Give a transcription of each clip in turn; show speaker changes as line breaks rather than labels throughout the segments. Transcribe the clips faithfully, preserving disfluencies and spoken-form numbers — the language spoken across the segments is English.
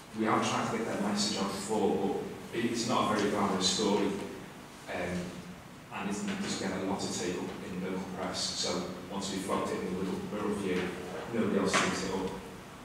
we have tried to get that message out before, but it's not a very glamorous story, um, and it doesn't get a lot of take up in local press. So once we flogged it in the little Wirral View, nobody else takes it up.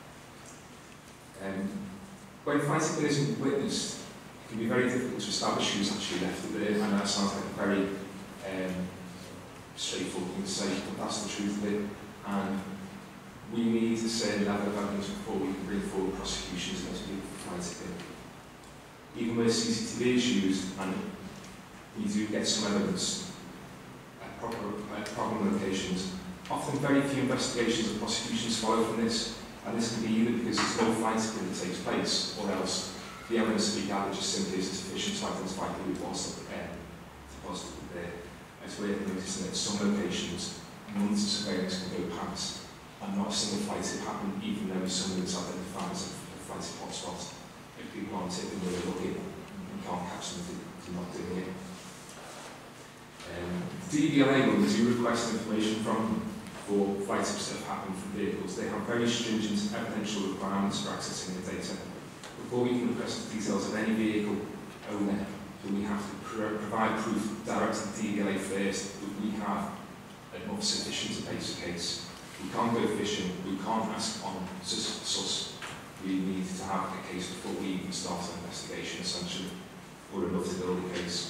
Um, when fighting isn't witnessed, it can be very difficult to establish who's actually left it there. I know that sounds like a very um, straightforward thing to say, but that's the truth of it. And we need a certain level of evidence before we can bring forward prosecutions against people for fighting it. Even where C C T V is used, and we do get some evidence at, proper, at problem locations, often very few investigations and prosecutions follow from this. And this can be either because there's no fighting that takes place, or else the evidence that we gather just simply isn't sufficient to identify who it was that um, deposited there. It's worth noticing that at some locations, months of surveillance can go past, and not a single fight has happened, even though someone is identified as a, a fighting hotspot. If people aren't tipping where they're looking, you can't catch them if they're not doing it. Um, the D V L A, when we do request information from them for fight-ups that have happened from vehicles, they have very stringent evidential requirements for accessing the data. Before we can request the details of any vehicle owner, we have to pr provide proof direct to the D V L A first that we have enough sufficient to base a case. We can't go fishing, we can't ask on sus, sus. We need to have a case before we even start an investigation, essentially, or enough to build a case.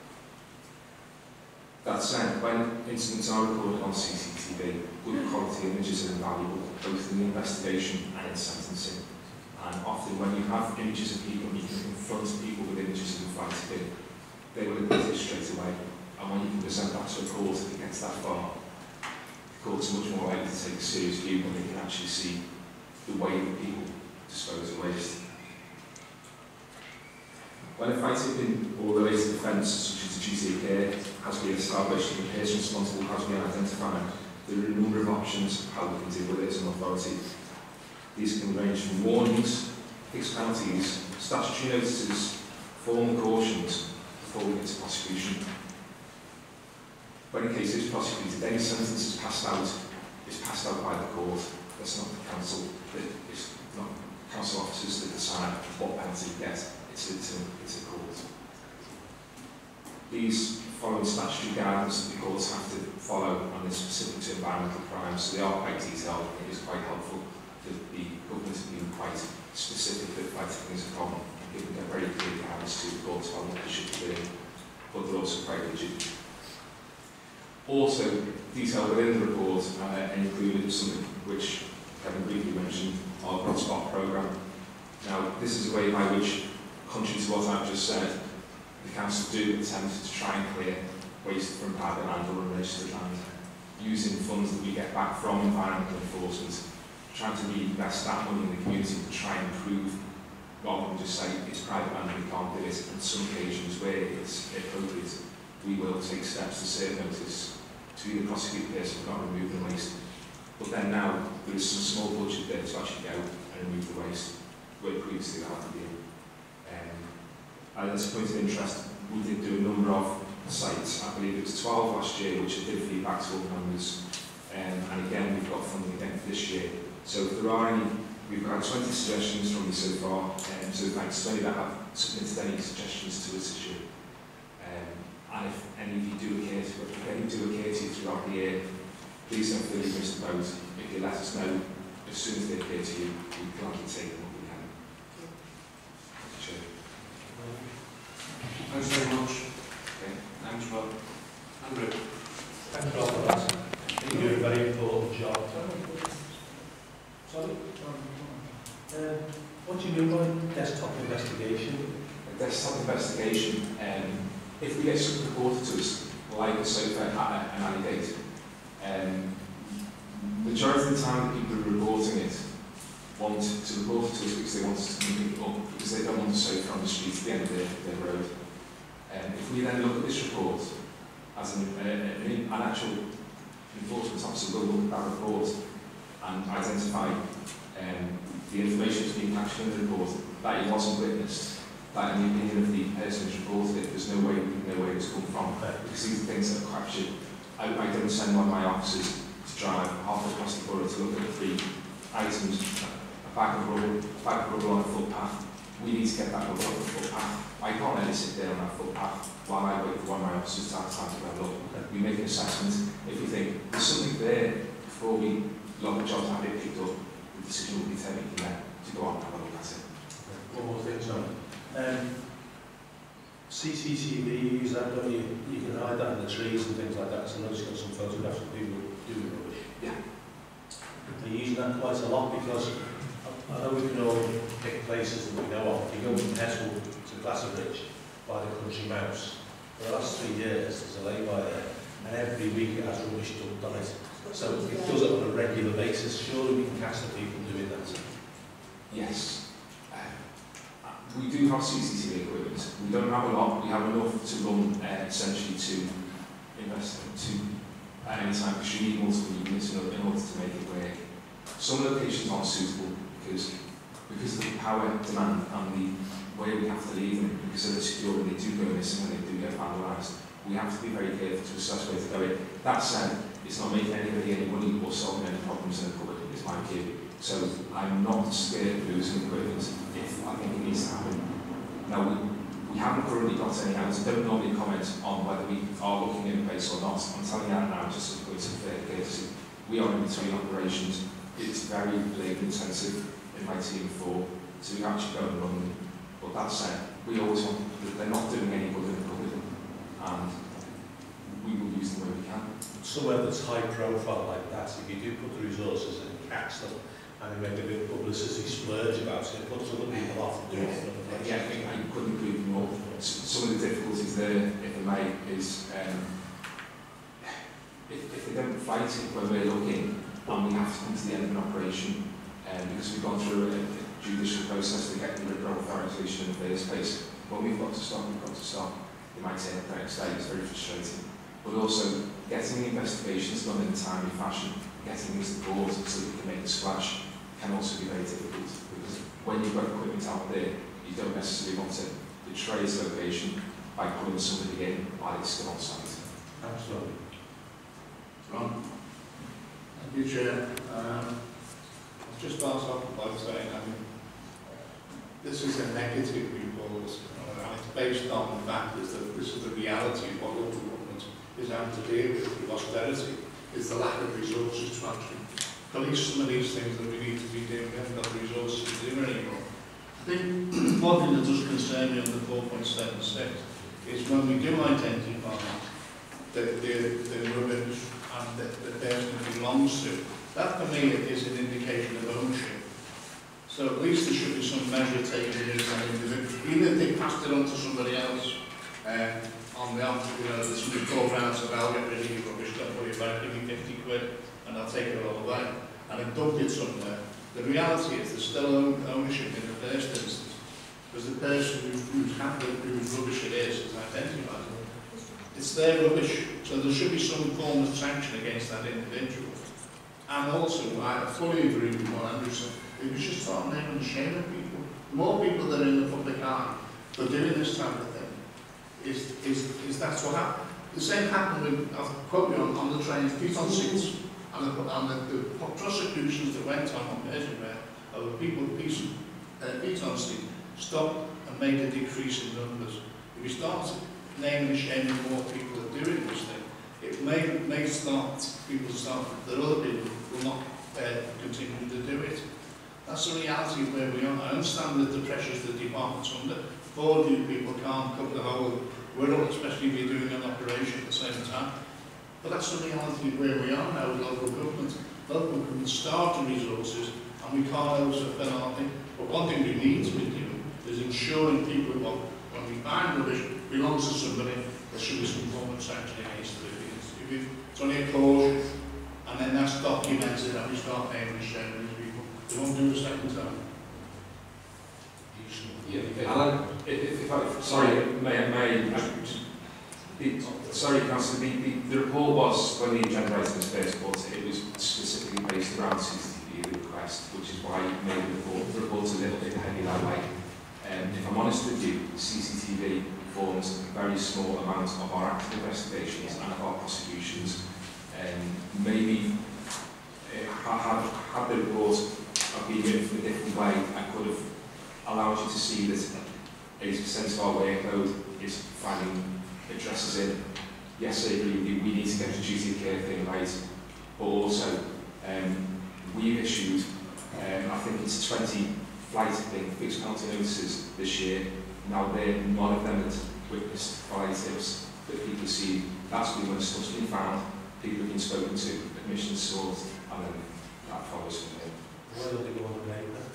That said, when incidents are recorded on C C T V, good quality images are invaluable, both in the investigation and in sentencing. And often when you have images of people, you can confront people with images of them fighting, they will admit it straight away. And when you can present that to a court, if it gets that far, the court's much more likely to take a serious view when they can actually see the way that people dispose of waste. When a fight has been or related offence, such as a duty of care, has been established and the person responsible has been identified, there are a number of options of how we can deal with it as an authority. These can range from warnings, fixed penalties, statutory notices, formal cautions, before we get to prosecution. When a case is prosecuted, any sentence is passed out is passed out by the court. That's not the council. It's not council officers that decide what penalty you get. It's a, it's a, it's a court. These following statutory guidance that the courts have to follow on this specific to environmental crimes, so they are quite detailed. It is quite helpful that the government has been quite specific that fighting is a problem, and giving them very clear guidance to the courts on what they should be doing, but they're also quite rigid. Also, detailed within the report uh, included something which Kevin briefly mentioned, our hotspot programme. Now, this is a way by which, contrary to what I've just said, the council do attempt to try and clear waste from private land or unregistered land, using funds that we get back from environmental enforcement, trying to reinvest that money in the community to try and improve, rather than just say it's private land and we can't do it. On some occasions where it's appropriate, we will take steps to serve notice to either prosecute the person for not removing the waste. But then now, there is some small budget there to actually go and remove the waste, where previously that had to be. Um, and as a point of interest, we did do a number of sites. I believe it was twelve last year, which I did feedback to all the members. Um, and again, we've got funding again for this year. So if there are any, we've got twenty suggestions from you so far. Um, so thanks to any that have submitted any suggestions to us this year. Um, and if any of you do occur to, if any do occur to you throughout the year, please don't feel you missed the boat. If you let us know as soon as they occur to you, we can gladly take them up we can. Sure.
Thanks very much.
Okay.
Thanks, Rob. Andrew.
Thanks, Rob, for that. You do a very important job. Sorry? Uh, what do you mean by desktop investigation?
A desktop investigation, um, if we get something reported to us, like a sofa at an alley gate, um, majority of the time the people who are reporting it want to report it to us because they want us to pick it up, because they don't want a sofa on the street at the end of their, their road. Um, if we then look at this report as an, uh, an, an actual enforcement officer will look at that report and identify um, the information that's being captured in the report, that it wasn't witnessed, that in the opinion of the person who's reported it, there's no way we can know where it's come from. Because these are things that are captured. I, I don't send one of my officers to drive half across the borough to look at the three items bag of rubble, a bag of rubble on a footpath. We need to get that rubble off the footpath. I can't let it sit there on that footpath while I wait for one of my officers to have time to go look. We make an assessment. If we think there's something there before we log the job to have it picked up, the decision will be taken there to go on and have a look at it.
One more thing, John. Um, C C T V, you use that, don't you? You can hide that in the trees and things like that, so I noticed got some photographs of people doing rubbish.
Yeah.
Are you using that quite a lot? Because I know we can all pick places that we know of. If you go from Heswell to Glasserbridge by the Country Mouse, for the last three years there's a lay-by there, and every week it has rubbish dumped on it. So it does it on a regular basis. Surely we can catch the people doing that.
Yes. We do have C C T V equipment. We don't have a lot. We have enough to run uh, essentially to invest to at any time because you need multiple units in order, in order to make it work. Some locations aren't suitable because because of the power demand and the way we have to leave them because of the security they do go missing when they do get vandalised. We have to be very careful to assess where to go in. That said, it's not making anybody any money or solving any problems in the public. It's my view. So I'm not scared of losing equipment if I think it needs to happen. Now, we, we haven't currently got any out. I don't normally comment on whether we are looking in place or not. I'm telling you that now just as a point of fair courtesy. We are in between operations. It's very labour intensive in my team for to actually go and run them. But that said, we always want that they're not doing any good in the public and we will use them where we can.
Somewhere that's high profile like that, if you do put the resources in and catch them, and make a bit of publicity splurge about it, it puts other people off doing it.
Yeah, I think I couldn't agree with you more. Some of the difficulties there, if I may, is um, if, if they don't fight it when we're looking and we have to come to the end of an operation um, because we've gone through a, a judicial process to get the liberal authorisation in the first place, when we've got to stop, we've got to stop. It might take the next day, it's very frustrating. But also, getting the investigations done in a timely fashion, getting these to court so that we can make a splash, can also be very difficult because when you've got equipment out there, you don't necessarily want to betray its location by putting somebody in while it's still on site.
Absolutely.
Ron? Thank you, Chair. Um, I'll just start off by saying, I mean, this is a negative report, uh, and it's based on the fact is that this is the reality of what local government is having to deal with with austerity, is the lack of resources to actually police some of these things that we need to be doing. We haven't got the resources to do anymore. I think one thing that does concern me on the four point seven six is when we do identify the, the, the rubbish and the, the person it belongs to, that for me is an indication of ownership. So at least there should be some measure taken against that individual. Even if they passed it on to somebody else uh, on the off, you know, there's somebody called around and said, I'll get rid of your rubbish, don't worry about it, give me fifty quid. And I'll take it all away, and I dumped it somewhere. The reality is there's still own ownership in the first instance, because the person who's, who's handled whose rubbish it is is identified. It's their rubbish, so there should be some form of sanction against that individual. And also, I fully agree with what Andrew said, we should start naming and shaming people. The more people that are in the public eye for doing this type of thing, is, is, is that's what happened. The same happened with, I'll quote you on, on the trains, feet on seats. And, the, and the, the prosecutions that went on on Merseyrail over people piece, uh, feet on seat stopped and made a decrease in numbers. If we start naming and shaming more people that are doing this thing, it may, may start people to start that other people will not uh, continue to do it. That's the reality of where we are. I understand that the pressures the department's under. Four new people can't cover the whole world, especially if you're doing an operation at the same time. But that's the reality of where we are now with local government. Local government starve the resources and we can't also fill our thing. But one thing we need to be doing is ensuring people, well, when we find rubbish belongs to somebody, there should be some form of sanction against it. If it's only a caution and then that's documented and we start naming and shaming these people, they won't do it a second time.
Yeah, Alan, if, if I, sorry, may, may I, The, sorry, Councillor, the, the, the report was, when the agenda item was first put, it was specifically based around C C T V request, which is why it made the report, the report's a little bit heavy that way. Um, if I'm honest with you, C C T V forms a very small amount of our active investigations and of our prosecutions. Um, maybe uh, had, had the report I've been in a different way, I could have allowed you to see that eighty percent of our workload is finding addresses in. Yes, I agree with you, we need to get the duty of care thing right, but also um, we've issued, um, I think it's twenty flight thing, fixed penalty notices this year. Now they're none of them that witnessed flight tips that people see. That's been when stuff's been found, people have been spoken to, admissions sought, and then that follows from there.
Where will they go on the name then?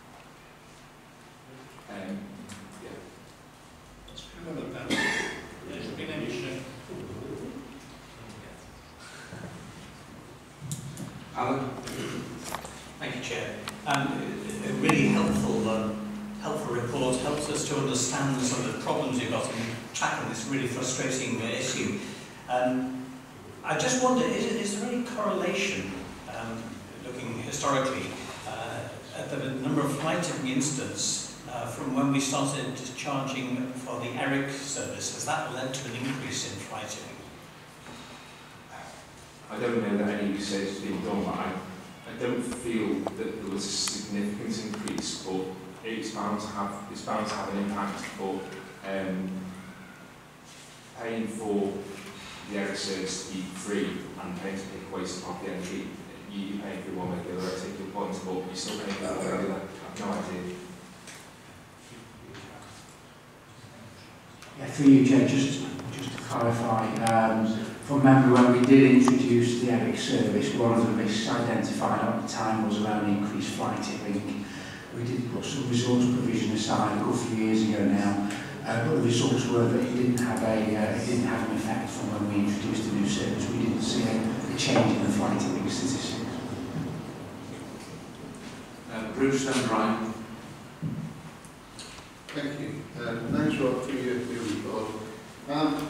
Um, yeah.
That's kind of a balance. There's been any issue.
Alan?
Thank you, Chair. Um, a really helpful, um, helpful report helps us to understand some of the problems you've got in tackling this really frustrating uh, issue. Um, I just wonder, is, is there any correlation, um, looking historically, uh, at the number of flight tipping incidents uh, from when we started charging for the ERIC service? Has that led to an increase in flight tipping?
I don't know that any research has been done, but I, I don't feel that there was a significant increase, but it's bound to have, it's bound to have an impact. But um, paying for the ERIC service to be free and paying to pick away some pocket entry, you paying for one regular, I take your point, but you're still paying for one regular. I've no idea.
Yeah, through you, Chair, just, just to clarify, um, from memory when we did introduce the ERIC service, one of the risks identified at the time was around increased flight tipping. We did put some resource provision aside a good few years ago now, uh, but the results were that it didn't have a uh, it didn't have an effect from when we introduced the new service. We didn't see a, a change in the flight tipping statistics.
Uh, Bruce and Ryan?
Thank you. Uh, thanks, Rob, for your, your report. Um,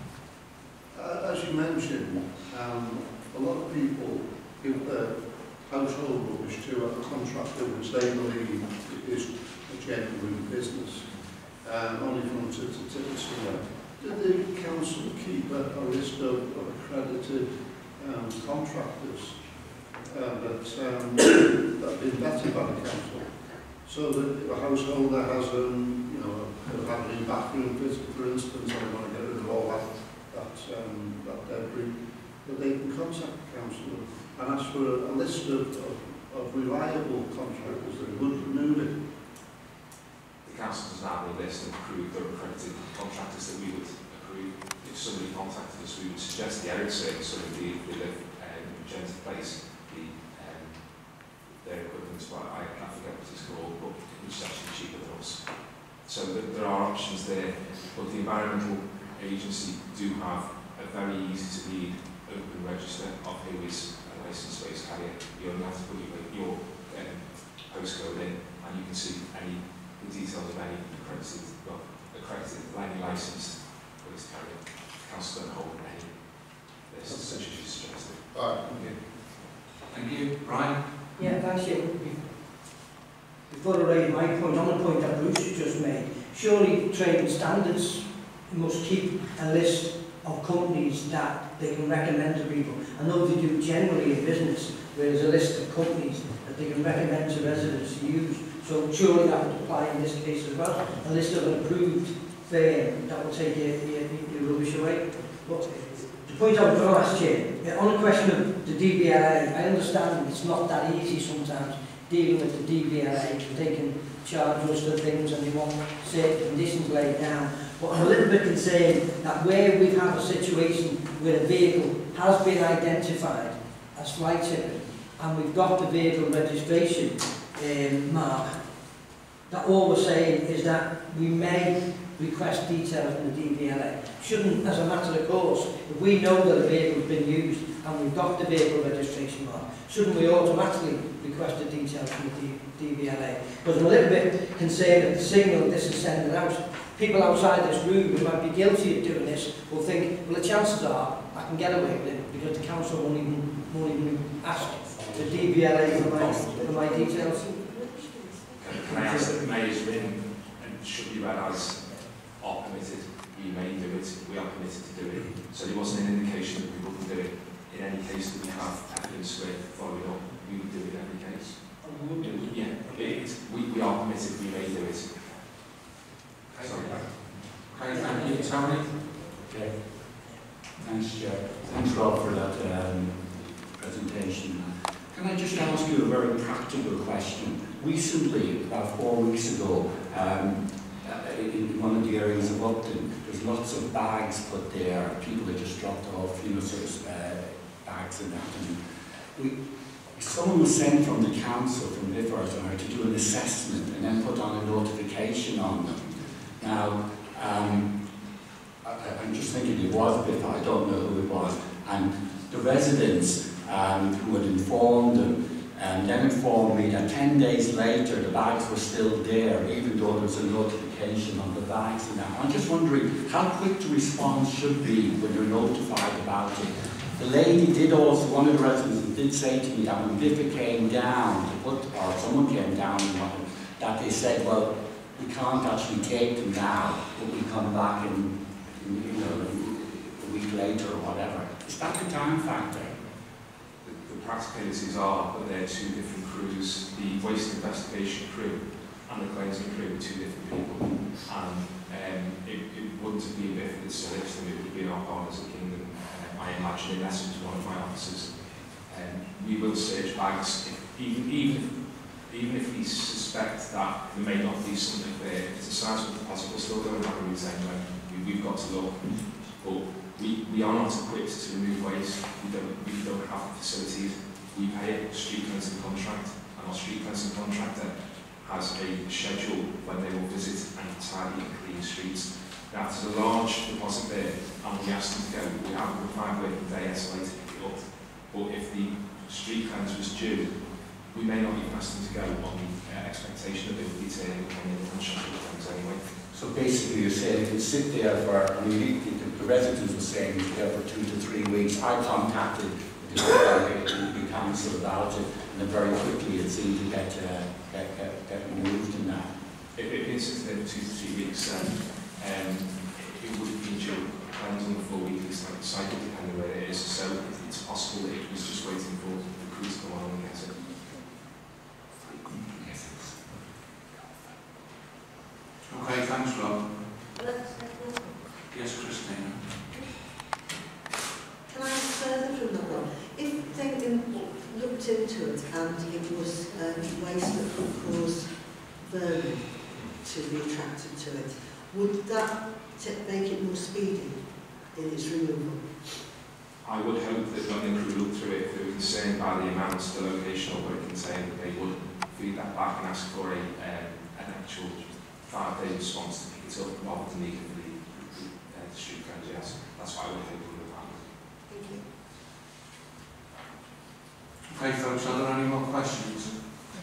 uh, as you mentioned, um, a lot of people give their household rubbish to a contractor which they believe is a genuine business, um, only for them to, to tip it somewhere. Did the council keep a, a list of, of accredited um, contractors uh, that, um, that have been vetted by the council? So that if a householder has um, you know, a latrine bathroom, for instance, and they want to get rid of all that, that, um, that debris, that they can contact the council and ask for a, a list of, of, of reliable contractors that would renew it.
The council doesn't have a list of approved or accredited contractors that we would approve. If somebody contacted us, we would suggest the ERIC service, so indeed we live um, in Gentle Place, the um, their equipment, but I, I forget what it's called, but which is actually cheaper than us. So th there are options there, but the Environmental Agency do have a very easy to read open register of who is a licensed space carrier. You only have to put your, your um, postcode in and you can see any the details of any accredited, well, accredited, any licensed space carrier. Council don't hold any list, such as you suggested.
All right.
Okay. Thank you. Ryan?
Yeah, thanks, you. Before I raise my point, on the point that Bruce just made, surely trade standards must keep a list of companies that they can recommend to people. I know they do generally in business, where there's a list of companies that they can recommend to residents to use. So surely that would apply in this case as well. A list of an approved firm that will take your, your, your rubbish away. But the point I was going to ask you, on the question of the D V L A, I understand it's not that easy sometimes dealing with the D V L A, because they can charge us for things and they want certain conditions laid down. But I'm a little bit concerned that where we've had a situation where a vehicle has been identified as flight tipping and we've got the vehicle registration um, mark, that all we're saying is that we may request details from the D V L A. Shouldn't, as a matter of course, if we know that a vehicle's been used and we've got the vehicle registration mark, shouldn't we automatically request the details from the D V L A? Because I'm a little bit concerned that the signal this is sending out. People outside this room who might be guilty of doing this will think, well, the chances are I can get away with it because the council won't even, won't even ask the D V L A for my, for my details.
Can, can I ask that may is written and should be read as are permitted, we may do it, we are permitted to do it. So there wasn't an indication that we wouldn't do it. In any case that we have evidence where following up, we would do it in every case.
And we would do it.
Yeah, it, we, we are permitted, we may do it.
Okay.
Sorry.
Okay, thank you. Tony?
Okay. Thanks, Chair. Thanks, Rob, for that um, presentation. Can I just ask you a very practical question? Recently, about four weeks ago, um, uh, in one of the areas of Upton, there's lots of bags put there. People have just dropped off, you know, sort of uh, bags and that. And we, someone was sent from the council, from Lifford, to do an assessment and then put on a notification on them. Now, um, I, I'm just thinking it was Biff, I don't know who it was, and the residents um, who had informed them and then informed me that ten days later the bags were still there, even though there was a notification on the bags and that. I'm just wondering how quick the response should be when you're notified about it. The lady did also, one of the residents did say to me that when Biffa came down to put, or someone came down, that they said, well, we can't actually take them now, but we come back in, in you know, a week later or whatever. Is that the time factor?
The practicalities are that they're two different crews. The waste investigation crew and the cleansing crew are two different people. And um, it, it wouldn't have been Biff that searched them, it would have been our partners at Kingdom. Um, I imagine, unless it was one of my officers. Um, we will search bags, if, even, even, even if we suspect that there may not be something there. If it's a sizable deposit, we'll still go and have a route anyway. We, we've got to look. But We, we are not equipped to remove waste. We don't, we don't have the facilities. We pay a street cleansing contract, and our street cleansing contractor has a schedule when they will visit and tidy and clean streets. Now, there's a large deposit there, and we asked them to go. We have a required working day escalated to pick it up. But if the street cleanse was due, we may not even ask them to go on the uh, expectation that they would be turning up on the international things anyway.
So basically you're saying you can sit there for, I mean, the residents were saying you there for two to three weeks. I contacted the, the council about it, and then very quickly it seemed to get, uh, get, get, get removed in that.
If it been sitting there for two to three weeks, then um, it would have been due on the full weekly cycle, depending where it is. So it's possible that it was just waiting for the crew to come on and get it.
Okay, thanks, Rob. Yes, Christina.
Can I ask further from that one? If they looked into it and it was um, waste that could cause vermin to be attracted to it, would that make it more speedy in its removal?
I would hope that when the crew looked through it, if they were concerned by the amounts, the location of what it contained, that they would feed that back and ask for a, um, an actual five-day response to pick it up rather than needing for the, the, uh, the street cleanse. Yes, that's what I would hope would have happened.
Thank you.
Okay, folks, are there any more questions?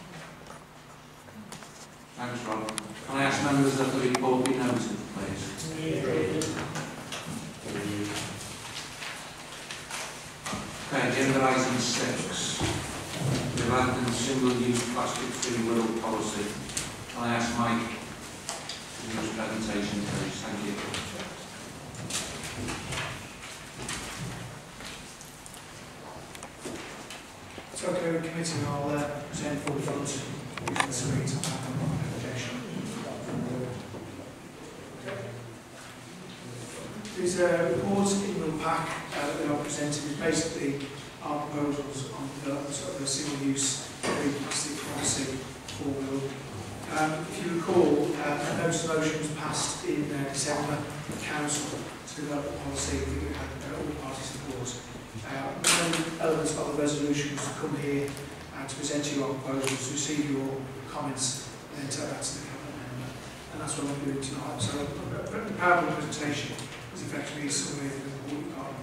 Thanks, Rob. Can I ask members that the report be noted, please? Okay, agenda item six. The abandoned single-use plastic-free world policy. Can I ask Mike to do his presentation, please? Thank you.
So, okay, committee, I'll uh, present for the vote using the screen to have an objection. There's a report in your pack uh, that are presented is basically our proposals on the sort of the single-use plastic policy for will. Um, if you recall, uh, a notice of motion was passed in uh, December at Council to develop the policy that we had uh, all parties support. Uh, one of the elements of the resolution was to come here and to present you our proposals, receive your comments, and then take that to the cabinet member. And that's what I'm doing tonight. So the PowerPoint presentation is effectively a summary of what we've got.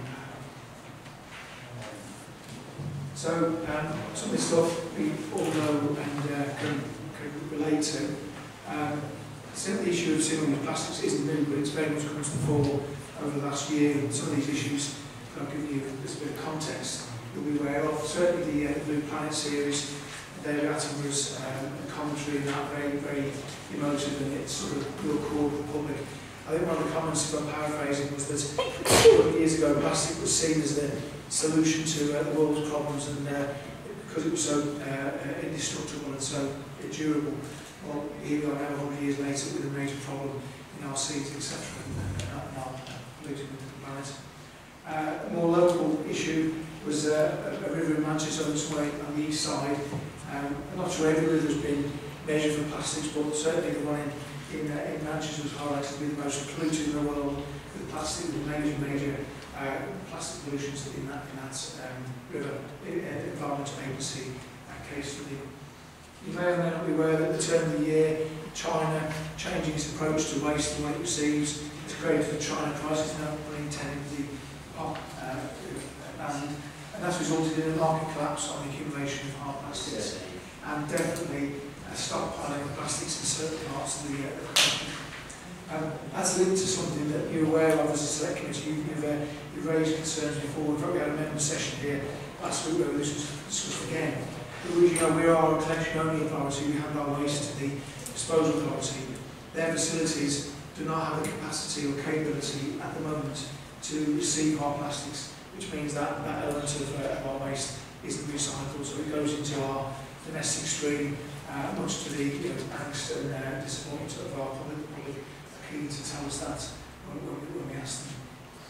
So um, some of this stuff we all know and uh, can, can relate to. Um, the issue of single-use plastics isn't new, but it's very much come to the fore over the last year. And some of these issues, I'll give you a bit of context you'll be aware of. Certainly the uh, Blue Planet series, David Attenborough's um, commentary and that very, very emotive, and it's sort of real core of the public. I think one of the comments, if I'm paraphrasing, was that a couple of years ago plastic was seen as the solution to uh, the world's problems, and uh, because it was so uh, indestructible and so durable. Well, here we are now, one hundred years later, with a major problem in our seas, et cetera, and, and our polluting the planet. Uh, a more local issue was uh, a, a river in Manchester, on its way on the east side. Um, I'm not sure every river has been measured for plastics, but certainly the one in, in, uh, in Manchester was highlighted to be the most polluted in the world with plastic, with major, major uh, plastic pollutions in that, in that um, river. Uh, Environmental Agency uh, case study. You may or may not be aware that at the turn of the year, China changing its approach to waste and what it receives. It's created the China crisis, now intending the pop uh, ban, and that's resulted in a market collapse on the accumulation of hard plastics, and definitely a stockpiling of plastics in certain parts of the, uh, the country. Um, that's linked to something that you're aware of as a select committee. You, you've, uh, you've raised concerns before. We've probably had a member session here last week where this was discussed again. But we, you know, we are a collection-only authority. We hand our waste to the disposal authority. Their facilities do not have the capacity or capability at the moment to receive hard plastics, which means that that element of, uh, of our waste isn't recycled, so it goes into our domestic stream, uh, much to the you know, angst and uh, disappointment of our public. Keen to tell us that when, when, we, when we ask them.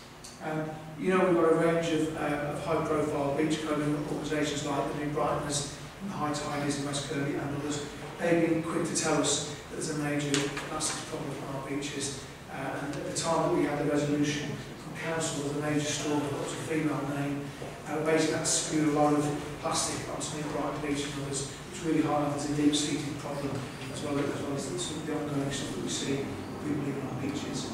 Um, you know, we've got a range of, uh, of high-profile beach combing organisations like the New Brightoners and the High Tidies in West Kirby and others. They've been quick to tell us that there's a major plastics problem on our beaches. Uh, and at the time that we had the resolution from council, there was a major storm that was a female name. Uh, basically, that spewed a lot of plastic onto New Brighton Beach and others, which really highlights a deep-seated problem, as well as, as, well as the, sort of the ongoing stuff that we see. People living on beaches.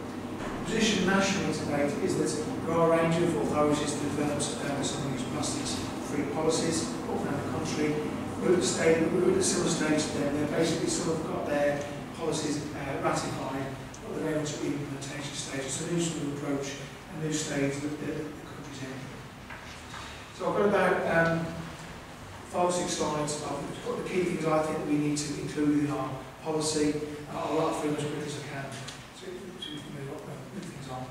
The position nationally to date is that there are a range of authorities that develop uh, single-use plastics-free policies all around the country. We're at the stage, we're at a similar stage to them. They're basically some have got their policies uh, ratified, but they're able to the implementation stage. It's a new sort of approach, a new stage that the, the country's in. So I've got about um, five or six slides. I've got the key things I think that we need to include in our policy. I'll run through as quick as I can to, to move, up, move things on.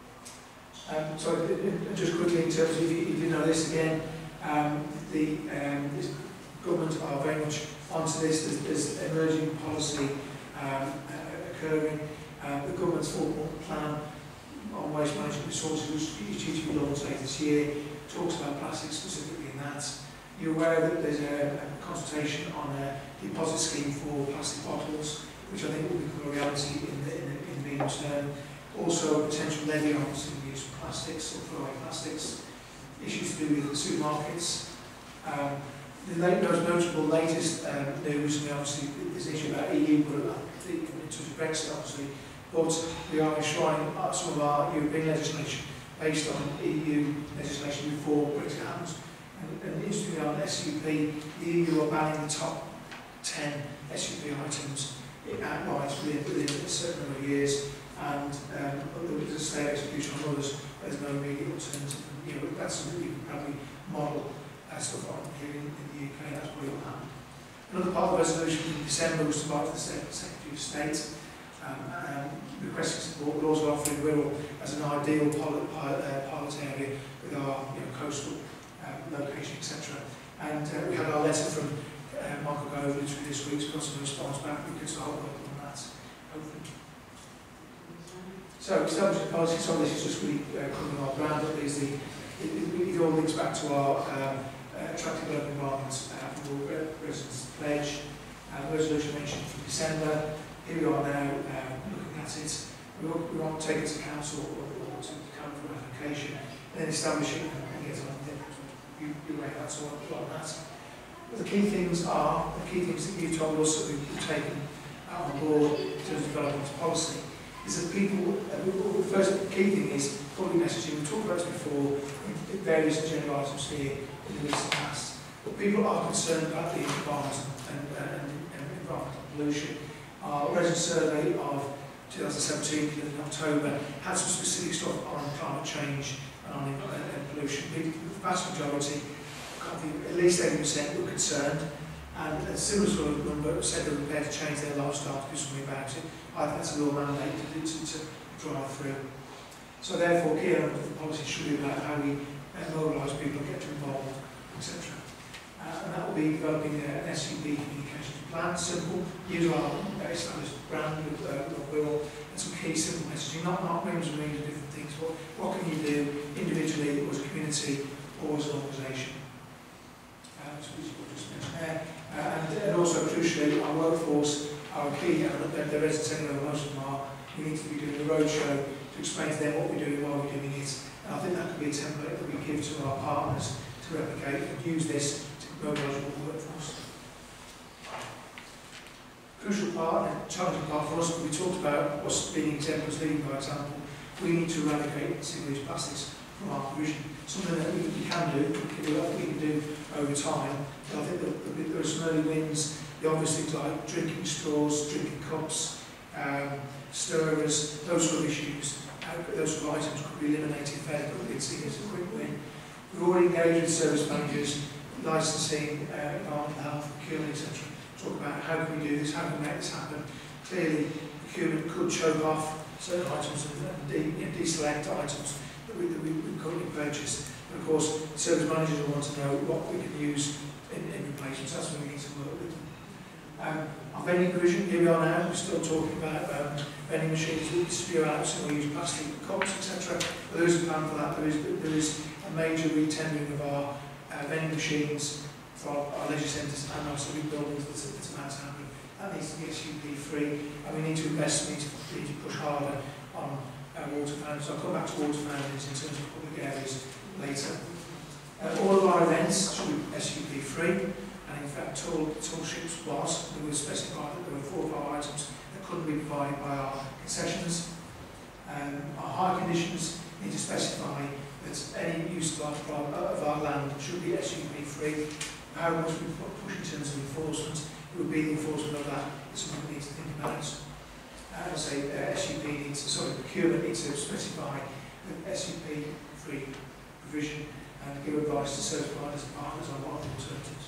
Um, so just quickly in terms of, if you, you didn't know this again, um, the um, this government are very much onto this. There's, there's emerging policy um, uh, occurring. Uh, the government's four-point plan on waste management resources, which is due to be launched later this year, talks about plastics specifically in that. You're aware that there's a, a consultation on a deposit scheme for plastic bottles, which I think will become a reality in the, in the, in the medium term. Also, a potential levy on single-use plastics or fluoride plastics. Issues to do with supermarkets. Um, the late, most notable latest um, news, and obviously this issue about E U, but in terms of Brexit, obviously, but we are enshrining some of our European legislation based on E U legislation before Brexit happens. And, and interestingly, on S U P, the E U are banning the top ten S U P items outright within, within a certain number of years, and um, there is a state execution on others, there's no immediate alternative. You know, that's something you can probably model uh, stuff on here in, in the U K, that's probably what happened. Another part of the resolution in December was to write to the Secretary of State, um, um, requesting support, but also offering Wirral as an ideal pilot, pilot, uh, pilot area with our you know, coastal um, location, et cetera. And uh, we had our letter from Uh, Michael Gove literally this week's got some response back. We could start working on that, hopefully. So, establishing policy, some of this is just really uh, covering our ground, but there's the, it, it, it all links back to our um, uh, attractive urban environments uh, for the residents pledge. Uh, the resolution mentioned from December. Here we are now um, looking at it. We want, we want to take it to council or, or to come for ratification, and then establish it and get on with it. You, you're right, that's all on that. But the key things are, the key things that you've told us that we've taken out on board in terms of development policy, is that people, uh, the first key thing is public messaging. We've talked about this before in various agenda items here in the recent past. But people are concerned about the environment and, uh, and, and environmental pollution. Our resident survey of two thousand seventeen in October had some specific stuff on climate change and on uh, pollution. The vast majority, at least eighty percent were concerned, and a similar sort of number said they were prepared to change their lifestyle to do something about it. I think that's a real mandate to, to, to drive through. So therefore, key element of the policy should be about how we uh, mobilise people, get them involved, et cetera. uh, and that will be developing uh, an S U P communications plan, simple, use our uh, established brand with uh, with Will, and some key simple messaging, not, not reams and reams of different things, but what can you do individually or as a community or as an organisation. Uh, so we will just mention there. Uh, and, and also crucially, our workforce are a key element, they're, they're residents anyway, most of them are. We need to be doing a roadshow to explain to them what we're doing, why we're doing it. And I think that could be a template that we give to our partners to replicate and use this to mobilise more workforce. Crucial part and challenging part for us, we talked about us being exemplars, leading by example. We need to eradicate single-use plastics from our provision. Something that we, we can do, we can do what we can do over time. But I think that, that there are some early wins. The obvious things like drinking straws, drinking cups, um, stirrers, those sort of issues, uh, those sort of items could be eliminated fairly quickly. It's seen as a quick win. We've already engaged with service managers, licensing, uh, environmental health, procurement, et cetera. Talk about how can we do this, how can we make this happen. Clearly, procurement could choke off certain items and de you know, deselect items that we, that we, we currently purchase. And of course, service managers will want to know what we can use in, in replacements. That's what we need to work with. Um, our vending provision, here we are now, we're still talking about um, vending machines that spew out single-use plastic cups, et cetera. There is a plan for that. There is, there is a major retendering of our uh, vending machines for our, our leisure centres and also big buildings that's, that's about to happen. That needs to be S U P free, and we need to invest, we need to, we need to push harder on uh, water fountains. So I'll come back to water fountains in terms of public areas later. Uh, all of our events should be S U P free, and in fact, tall, tall ships was, we will specify that there were four or five items that couldn't be provided by our concessions. Um, our hire conditions need to specify that any use of our, of our land should be S U P free. How much we push in terms of enforcement, it would be the enforcement of that, it's something we need to think about. Uh, as I say, uh, S U P needs to, sorry, procurement needs to specify the S U P free provision and give advice to service providers and partners on what are the alternatives.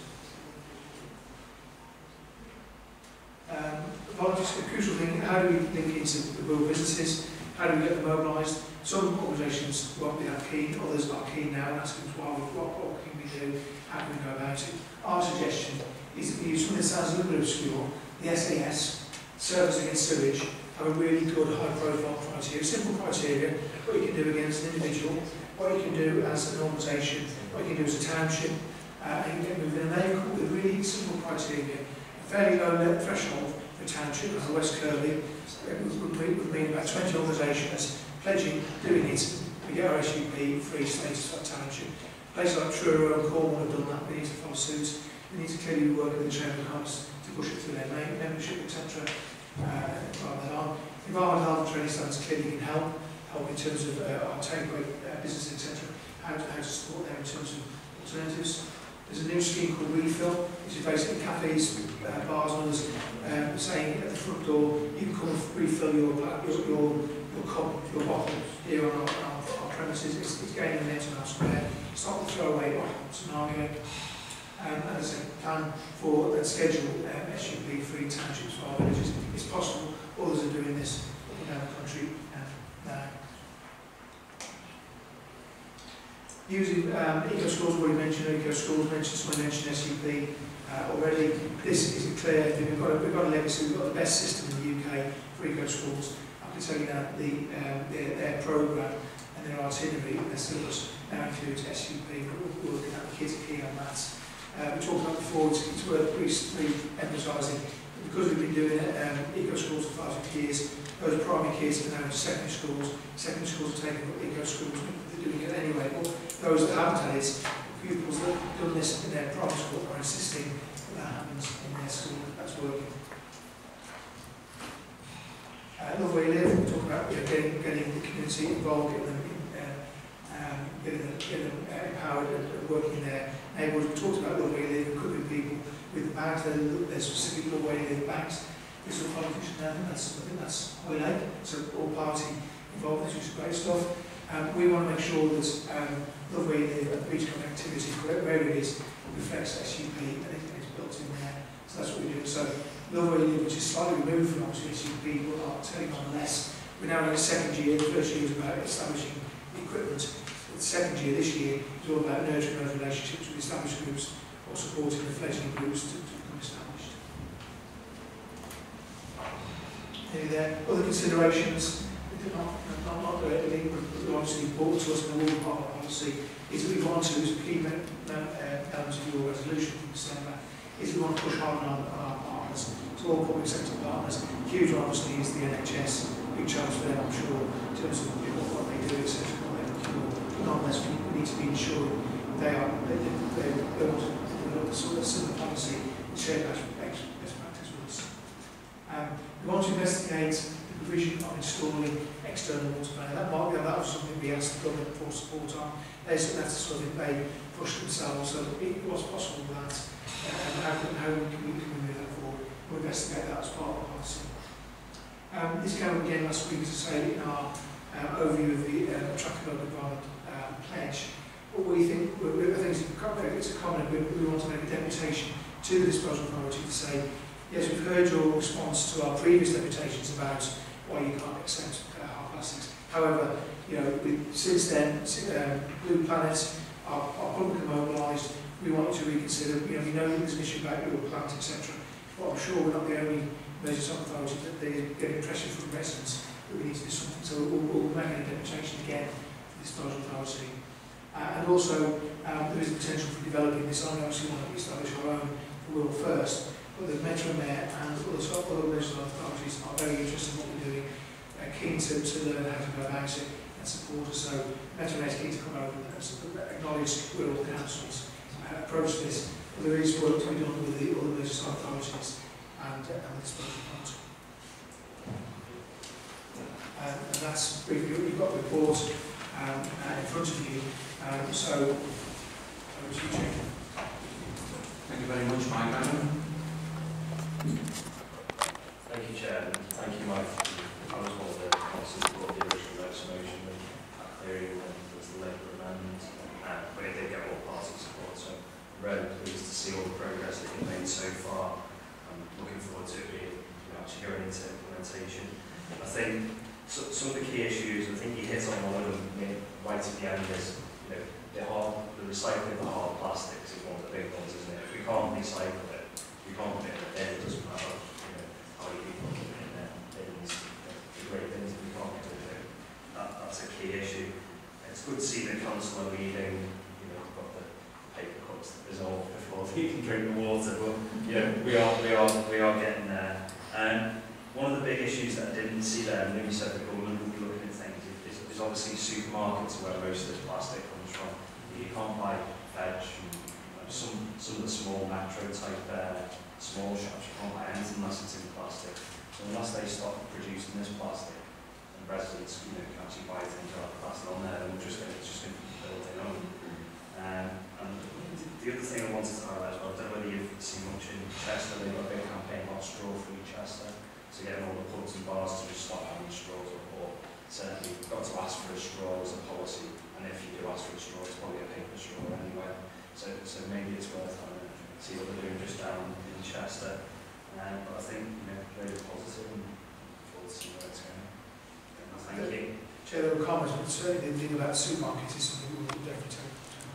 Um, voluntary, a crucial thing, how do we link into the rural businesses? How do we get them mobilised? Some organisations won't be that keen, others are keen now and asking us why, what, what can we do, how can we go about it. Our suggestion is that we use something that sounds a little bit obscure, the S A S, Service Against Sewage, have a really good high profile criteria, simple criteria, what you can do against an individual, what you can do as an organisation, what you can do as a township, uh, and you get moving. And they've come with really simple criteria, a fairly low threshold for a township, as West Kirby, would would mean about twenty organisations pledging, doing it, we get our S U P free status for that township. Places like Truro and Cornwall have done that, we need to follow suit. We need to clearly work with the Chamber of Commerce to push it through their membership, et cetera. Uh, Environmental health and training standards clearly can help, help in terms of uh, our takeaway uh, business, et cetera. How to, how to support them in terms of alternatives. There's a new scheme called Refill, which is basically cafes, uh, bars and others um, saying at the front door, you can come and refill your, your, your, your cup, your bottle here on our, our, our premises. It's, it's gaining an international square. It's not the throwaway bottle scenario. Um, and as a plan for and schedule um, S U P free townships for our villages. It's possible, others are doing this up and down the country um, now. Using um, eco schools, already mentioned eco schools, mentioned someone mentioned S U P uh, already. This is a clear thing. We've got a, we've got a legacy. We've got the best system in the U K for eco schools. I can tell you that the um, their, their programme and their itinerary, their syllabus now includes S U P. We're looking at the kids are key on that. Uh, we talked about before. It's, it's worth re-emphasising because we've been doing it, um, eco schools for five six years. Those primary kids are now in secondary schools. Secondary schools are taking up eco schools. They're doing it anyway. But those that haven't had it, pupils that have done this in their primary school are insisting that that happens in their school. That's working. Uh, Love Where You Live, we talk about you know, getting, getting the community involved, getting them, in, uh, um, getting them, getting them uh, empowered and, and working in their neighbourhoods. We talked about Love Where You Live. It could be people with the bags, there's specific Love Where You Live bags. There's a politician there, I think that's, I think that's what we like. So all party involved, which is great stuff. Um, we want to make sure that um, Love Where You Live and beach connectivity, wherever it is, reflects S U P and it, it's built in there. So that's what we do. So Love Where You Live, which is slightly removed from obviously S U P, but are taking on less. We're now in the second year. The first year was about establishing the equipment. The second year, this year, is all about nurturing those relationships with established groups or supporting the fledgling groups to, to become established. Any there other considerations? Not, not, not directly, but obviously important to us in the water part of the policy, is that we want to, as a key uh, element of your resolution from December, is we want to push hard on, on our partners, to all public sector partners. Huge obviously is the N H S, big challenge for them, I'm sure, in terms of you know, what they do, et cetera, what they procure. But nonetheless, we, we need to be ensured they are they, they, they, they want to develop a sort of similar policy and share best, best, best practice with us. Um, we want to investigate the provision of installing external water main. That might be that was something we asked the government for support on. They said that's sort of they pushed themselves, so it was possible with that. Um, how, can, how can we, can we move that forward? We'll investigate that as part of the policy. Um, this came up again last week, as I say, in our um, overview of the uh, Traffic Local Environment um, pledge. But we think, we, we, I think it's a common, it's a common we, we want to make a deputation to the disposal authority to say, yes, we've heard your response to our previous deputations about why you can't accept uh, hard plastics. However, you know, we, since then, um, Blue Planet are, are publicly mobilised. We want to reconsider. You know, we know there's an issue about your plant, et cetera. But I'm sure we're not the only measures of authority that they're getting pressure from residents that we need to do something. So we'll, we'll make a deputation again to the disposal authority. Uh, and also, um, there is a potential for developing this. I obviously want to establish our own rule first. But the Metro Mayor and other, other legislative authorities are very interested in what we're doing, uh, keen to, to learn how to go about it and support us. So Metro Mayor is keen to come over and acknowledge rural councils uh, approach this. But there is work to be done with the other legislative authorities and, uh, and the disposal part. Um, and that's briefly, you've got the report um, uh, in front of you. Um, so, over to you, Chair.
Thank you very much, Mike. Madam.
Thank you, Chair. And thank you, Mike. I was one of the councillors who brought the original motion with that theory when there was the Labour amendment, uh, but it did get all party support. So I'm really pleased to see all the progress that you've made so far. I'm looking forward to it being, you know, actually going into implementation. I think so, some of the key issues, I think you hit on one of them right at the end, is you know, the, hard, the recycling of the hard plastics is one of the big ones, isn't it? If we can't recycle it, we can't put it in the bin, it doesn't matter you know, how many people put it in there, bins, the great bins, we can't get rid of it. That, that's a key issue. It's good to see the council are leading, you know, got the paper cups that dissolve before they can drink the water, but you know, we are, we are, we are getting there. Um, one of the big issues that I didn't see there, and you said the government will be looking at things, is, is obviously supermarkets where most of this plastic comes from. You can't buy veg from you know, some, some of the small metro type uh, small shops, you can't buy anything unless it's in plastic. So unless they stop producing this plastic, and residents you know, can actually buy things out of plastic on there, then we're just going it's just going to be built in on. Um, and the other thing I wanted to highlight as well, I don't know whether you've seen much in Chester, they've got a big campaign about straw free Chester. So getting all the pubs and bars to just stop having straws or certainly you've got to ask for a straw as a policy, and if you do ask for a straw, it's probably a paper straw anyway. So, so maybe it's worth having a see what they're doing just down in Chester. Um, but I think you know, very positive and look forward to see where it's going. Thank you.
Chair, there were comments, but certainly the thing about supermarkets is something we will definitely take.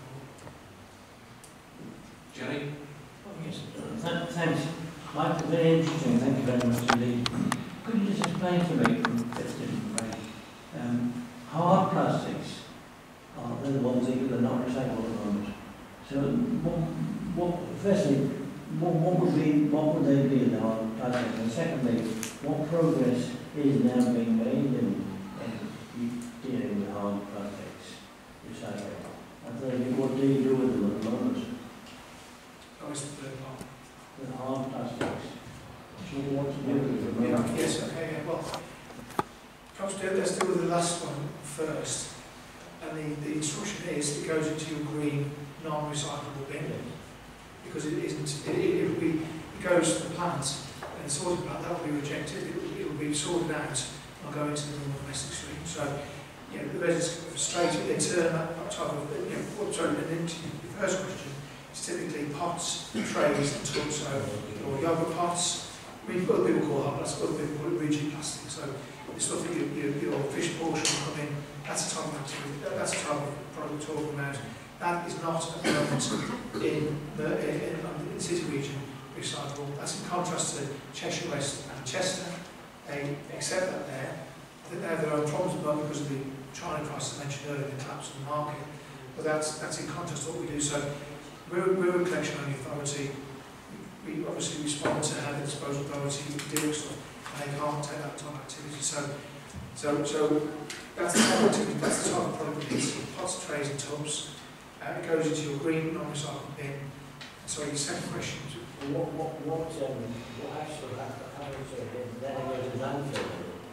Jerry?
Oh, yes. Th thanks. Michael, very interesting. Thank you very much indeed. Could you just explain to me from a different way, um, hard plastics are they're the ones that are not recyclable at the moment. So, what, what, firstly, what, what would be, what would they be in the hard plastics? And secondly, what progress is now being made in, in dealing with hard plastics recycling? And thirdly, what do you do with them at the moment?
Oh, it's the third part.
The hard plastics. So what to do with them?
Yeah, yes, okay, yeah, well, perhaps do, let's deal with the last one first. And the, the instruction is it goes into your green non-recyclable bin. Because it isn't, it, it, will be, it goes to the plant and sorted plant, that will be rejected, it will, it will be sorted out and will go into the normal domestic stream. So, you know, the residents are frustrated, they turn that type of, you know, what, sorry, and then to the first question, it's typically pots, trays and tubs, so, or yogurt pots. I mean, other people call hot plastic, other people call it rigid plastic. So the stuff that you, you, your fish portion will come in, that's a type of activity, that's a type of product we're talking about. That is not at the moment in the, in, in the City Region recyclable. That's in contrast to Cheshire West and Chester. They accept that there. I think they have their own problems at the moment because of the China crisis I mentioned earlier, the collapse of the market. But that's, that's in contrast to what we do. So we're, we're a collection only authority. We obviously respond to how the disposal authority deal with stuff, and they can't take that type of activity. So, so, so that's the type of activity, that's the type of product it is. Pots, trays and tubs. Uh, it goes into your green non-recycled bin. So your second question is,
what, what, what, um, what actually happens to it? Then it goes to landfill?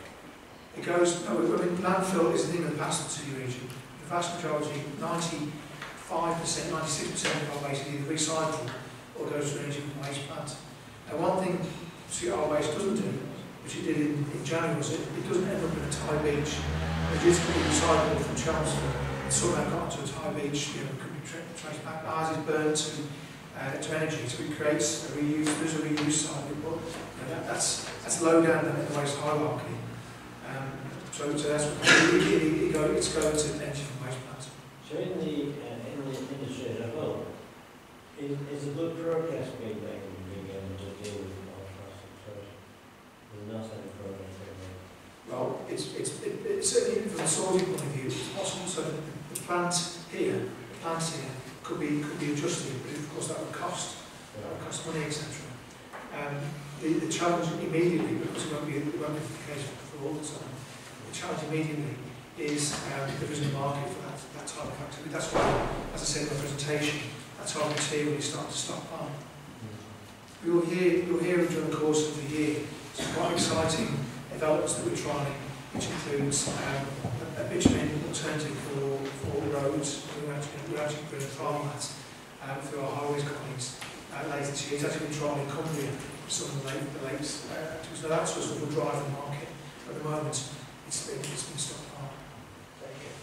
It goes, no, I mean, landfill is a thing of the past in the City Region. The vast majority, ninety-five percent, ninety-six percent of our waste is either recycled or goes to an energy from waste plant. Now one thing our waste doesn't do, which it did in, in January, was it, it doesn't end up in a Thai beach, legitimately recycled from Chelmsford, and somehow got to a Thai beach, you know, could be tra traced back. Ours is burnt to, uh, to energy, so it creates a reuse, there's a reuse side of it, but you know, that, that's, that's low down in the waste hierarchy. Um, so, so that's what it, it, it, it go, it's going to energy from waste plants.
So in the, uh, in the industry as a whole, is, is a good progress being made in being able to deal with our plastic waste? There's not any progress being made.
Well, it's, it's, it, it's certainly from a sorting point of view, it's possible so that the plant here, the plant here, could be could be adjusted, but of course that would cost, that would cost money, et cetera. Um, the, the challenge immediately, because it won't be, it won't be the case for all the time, the challenge immediately is um, there isn't a market for that, that type of activity. That's why, as I said in my presentation, that type of material is starting to stockpile. You'll hear, you'll hear during the course of the year some quite exciting developments that we're trying, which includes um, a, a bitumen alternative for, for roads. We're actually, we're actually going to trial that um, through our highways colleagues uh, later this year. It's actually been trialled in Cumbria, some of the, lake, the lakes. Uh, so that's what will drive the market. At the moment, it's been, it's been stockpiled. Thank you.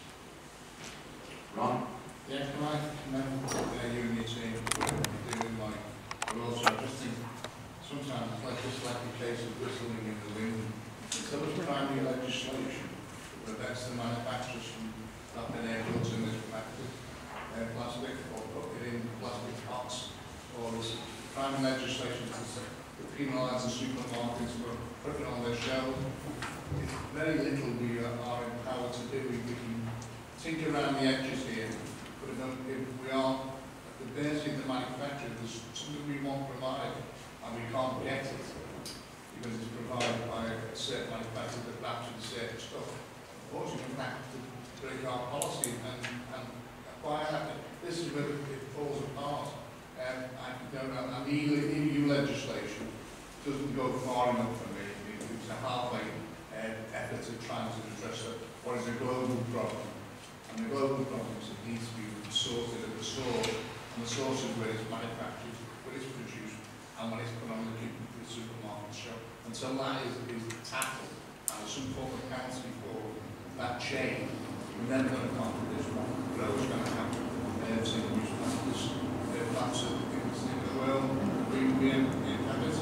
Ron?
Yeah, can I commend uh, you and your team for what you're doing, Mike? But also, I just think sometimes it's like just like a case of whistling in the wind. There was primary legislation that prevents the manufacturers from not being able to in this practice uh, plastic or put it in plastic pots, or this primary legislation that penalise the supermarkets for putting on their shelves. It's very little we are empowered to do. We can tinker around the edges here, but if we are at the mercy of the manufacturer, there's something we want provided and we can't get it because it's provided by a certain manufacturer that wraps in certain stuff. Unfortunately, we have to break our policy and, and acquire that. This is where it falls apart. Um, I don't know, and the E U legislation doesn't go far enough for me. It's a halfway uh, effort at trying to address a, what is a global problem. And the global problem is it needs to be sorted at the source, and the source is where it's manufactured, where it's produced, and when it's put on the, the supermarket shelf. Until that is, is tackled, and there's some form of accounting for that chain, we're never going to come to this one. Growers going to have uh, single-use plastics, uh, plants in the world, we, we inhabit.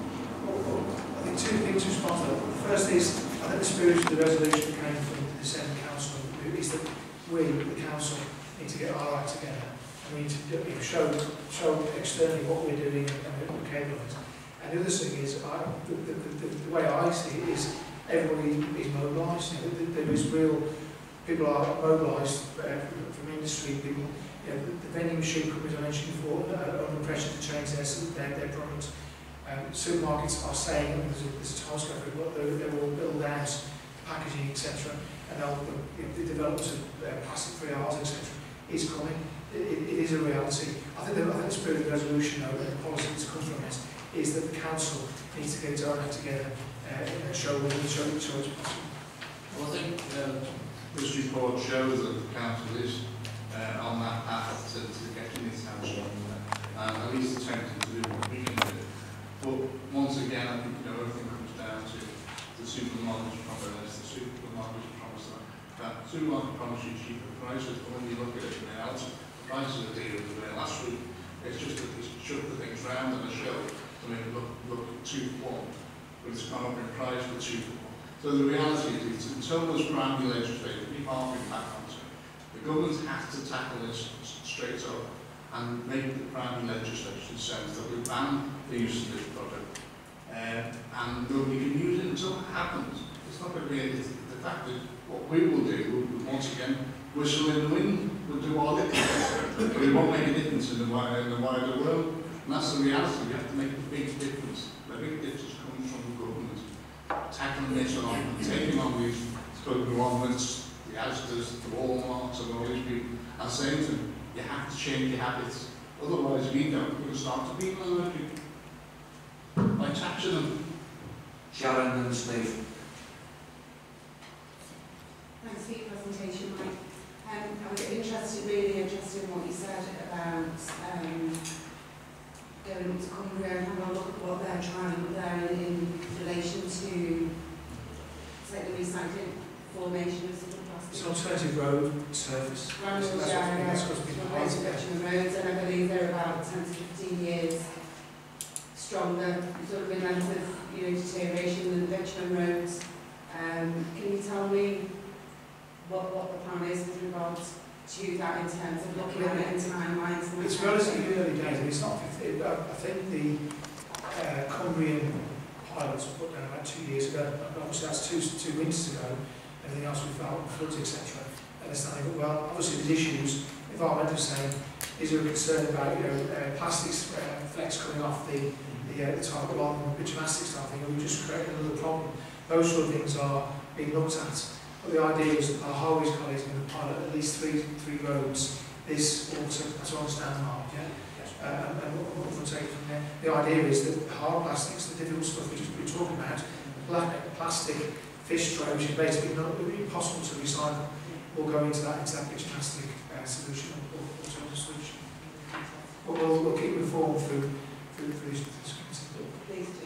I think two things to respond to that. The first is, I think the spirit of the resolution came from the Senate Council, is that we, the Council, need to get our act together. And we need to you know, show, show externally what we're doing and we're capable of it. And the other thing is, I, the, the, the, the way I see it is, everybody is mobilised. You know, there is real, people are mobilised uh, from, from industry, people, you know, the, the vending machine companies I mentioned before are under pressure to change their, their, their products. Um, supermarkets are saying, there's a, there's a task over what they, they will build out packaging, et cetera, and they'll, the, the development of uh, plastic-free aisles, et cetera, is coming. It, it, it is a reality. I think, the, I think the spirit of the resolution, though, and the policy that's come from it, is that the council needs to get its own act together uh, and show what show, show it's possible.
Well, I think um, this report shows that the council is uh, on that path to, to getting its house on, uh, and at least attempting to do what we can do. But once again, I think you know everything comes down to the supermarkets promise. The supermarkets promise that. That supermarket promise you cheaper prices, but when you look at it in reality, the prices are dealing with there last week. It's just that they shut the things round on the shelf to make it look look two for one, but it's gone up in price for two for one. So the reality is, until there's primary legislation, we can't be back onto it.
The government has to tackle this straight up and make the primary legislation sense that we ban the use of this product. Uh, and nobody can use it until it happens. It's not going to be it's the fact that what we will do, we'll once again whistle in the wind, we'll do all it can, but it won't make a difference in the, wider, in the wider world. And that's the reality. We have to make a big difference. The big difference comes from the government tackling this on and taking on these spoken governments, the Asdas, the Walmarts, and all these people, and saying to them, you have to change your habits. Otherwise, we don't. We're going to start to beat other people by taxing them.
Sharon and Steve.
Thanks for your presentation, Mike. Um, I was interested, really interested in what you said about um, going to Cumbria and having a look at what they're trying there in, in relation to, say, the recycling formation of some plastic.
It's an alternative road surface.
Granules,
That's
yeah,
what-
yeah.
that's what's been part of it.
Reduction roads, and I believe they're about ten to fifteen years stronger, sort of in length of, you know, deterioration than bitumen roads. Um, can you tell me what, what the plan is with regards to that in terms of looking at it in timelines? and
It's
that kind of thing?
relatively early days, and it's not, it, I I think the uh, Cumbrian pilots were put down about two years ago, and obviously that's two, two winters ago, everything else we felt, floods, et cetera. And it's not even, well, obviously there's issues, environmental saying, is there a concern about, you know, uh, plastics uh, flecks coming off the, the, uh, the target along the bitumastic style thing, and we just create another problem. Those sort of things are being looked at. But the idea is that our highways colleagues are going to pilot at least three three roads this autumn, as I understand, Mark, yeah? Uh, and, and what, what we'll take from there. The idea is that the hard plastics, the difficult stuff we just been talking about, pla plastic, fish trays, which is basically not really impossible to recycle, will go into that, into that bitumastic uh, solution or alternative solution. But we'll, we'll keep informed through, through, through this discussion.
Please do.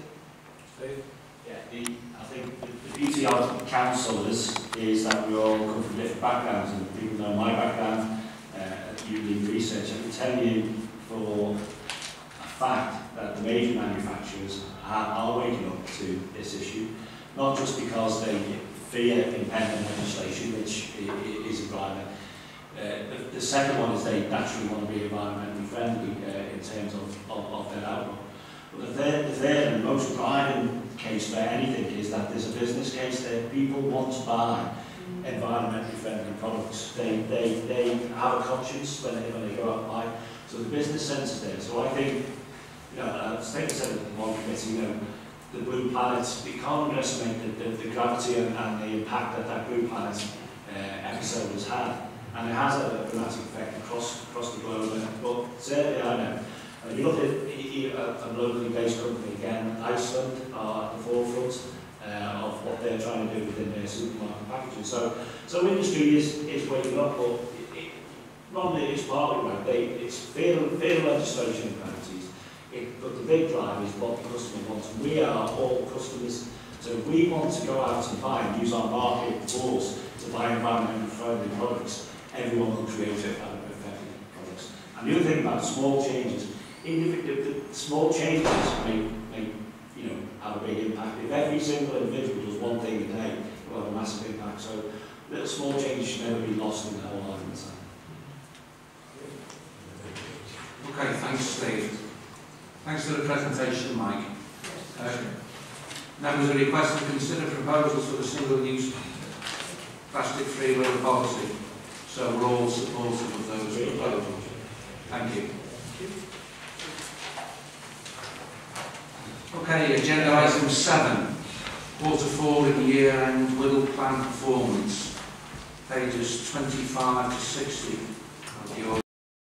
Yeah, the, I think the, the beauty of councillors is that we all come from different backgrounds, and people know my background, uh, you lead research. I can tell you for a fact that the major manufacturers are, are waking up to this issue, not just because they fear impending legislation, which is a driver. Uh, the, the second one is they naturally want to be environmentally friendly uh, in terms of, of, of their outlook. But the third, the third and most driving case for anything is that there's a business case there. People want to buy environmentally friendly products. They, they, they have a conscience when they, when they go out and buy. So the business sense is there. So I think, you know, I think I said at one committee, you know, the Blue Planet, we can't underestimate the, the, the gravity and, and the impact that that Blue Planet uh, episode has had. And it has a dramatic effect across, across the globe. But certainly, I know, when you look at a, a locally based company, again, Iceland are at the forefront uh, of what they're trying to do within their supermarket packaging. So, so industry is, is waking up, but it, it, Ron is partly right. They, it's fair, fair legislation and penalties. It, but the big drive is what the customer wants. We are all customers. So if we want to go out and buy and use our market force to buy environmentally friendly products, everyone will create effective products. And the other thing about small changes, even if the, the small changes may, may you know, have a big impact. If every single individual does one thing a day, it will have a massive impact. So little small changes should never be lost in the whole argument.
Okay, thanks, Steve. Thanks for the presentation, Mike. Uh, now there's a request to consider proposals for the single-use plastic-free wheel policy. So we're all supportive of those proposals. Thank you. Okay, agenda item seven, quarter four in year-end Whittle plan performance, pages twenty-five to sixty of your